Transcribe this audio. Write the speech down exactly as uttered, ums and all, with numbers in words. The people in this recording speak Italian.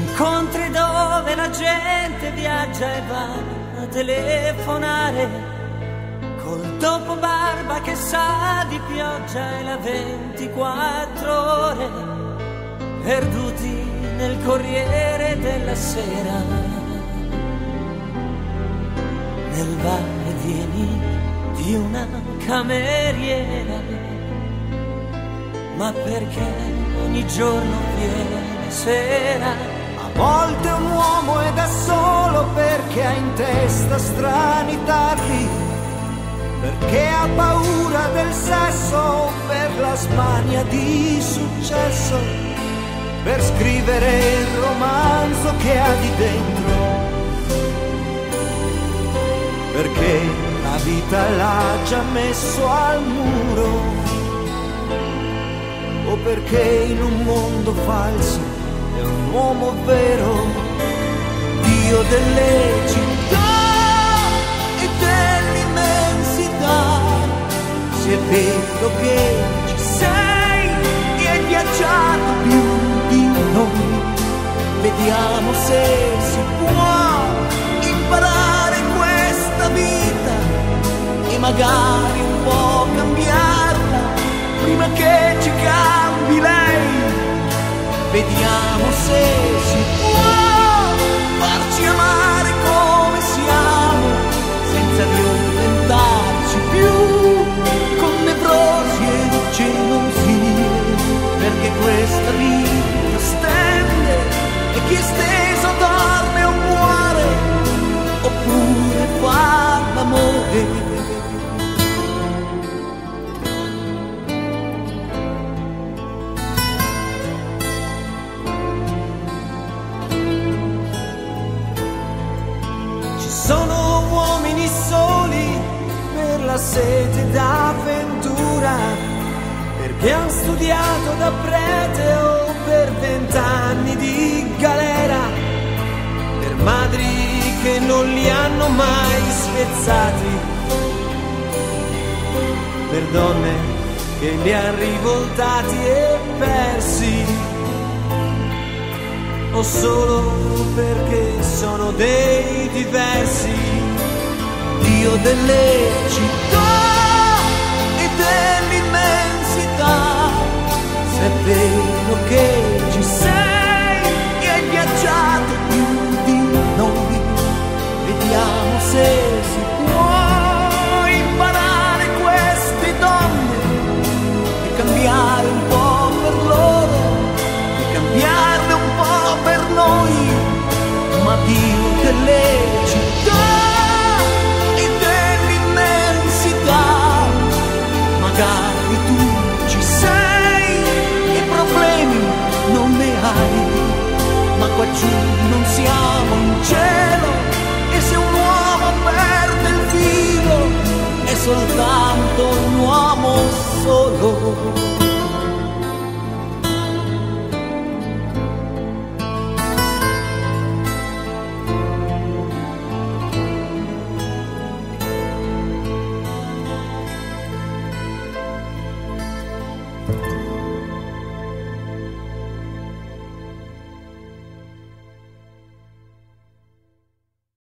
Incontri dove la gente viaggia e va a telefonare, col dopo barba che sa di pioggia e la ventiquattro ore, perduti nel Corriere della Sera, nel va e vieni di una cameriera. Ma perché ogni giorno viene sera? A volte un uomo è da solo perché ha in testa strani tarli, perché ha paura del sesso, per la smania di successo, per scrivere il romanzo che ha di dentro, perché la vita l'ha già messo al muro, o perché in un mondo falso è un uomo vero, Dio delle città e dell'immensità. Se è vero che ci sei e hai viaggiato più di noi, vediamo se si può imparare questa vita e magari un po' cambiarla prima che ci cambi lei. Vediamo se si può farci amare come siamo, senza violentarci più con nevrosi e gelosie, perché questa vita stende e chi è steso dorme o muore, oppure fa l'amore. Sono uomini soli per la sete d'avventura, perché han studiato da prete o per vent'anni di galera, per madri che non li hanno mai spezzati, per donne che li han rivoltati e persi, o solo perché sono dei diversi. Dio delle città e dell'immensità, se è vero che ci sei e hai viaggiato più di noi, vediamo se si può imparare queste donne e cambiare un po' per loro, e cambiarne un po' per noi. Ma Dio delle città e dell'immensità, magari tu ci sei e problemi non ne hai, ma qua giù non siamo in cielo, e se un uomo perde il filo è soltanto un uomo solo.